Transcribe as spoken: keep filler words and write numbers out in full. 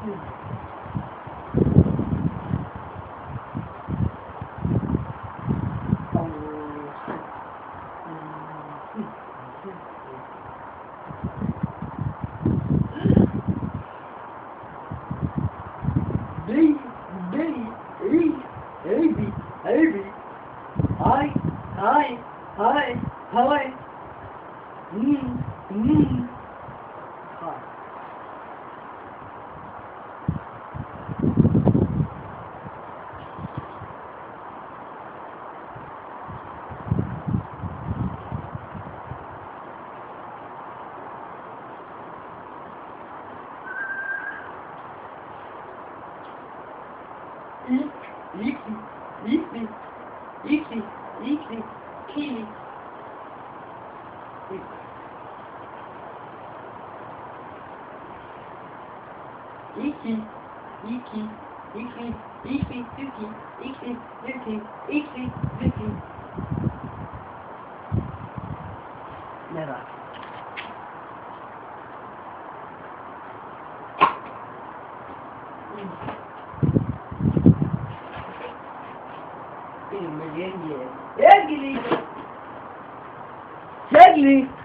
بي بي اي قلبي قلبي هاي هاي هاي هاي مم مم هاي Eek, eeky, eeky, eeky, eeky, key. Eeky, eeky, eeky, eeky, eeky, eeky, eeky, eeky, eeky. Never. مليان يا اجلي اجلي